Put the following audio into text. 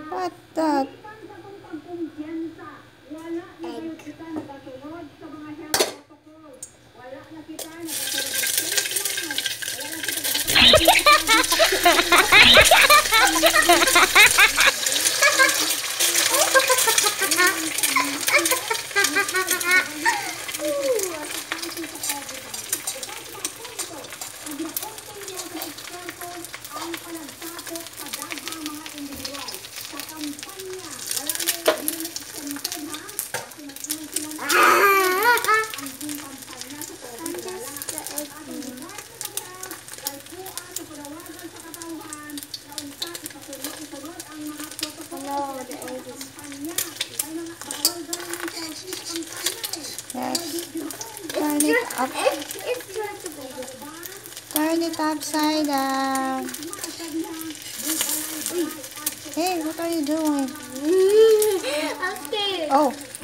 What the? Yes. Turn it up. Turn it upside down. Hey, what are you doing? Okay. Oh.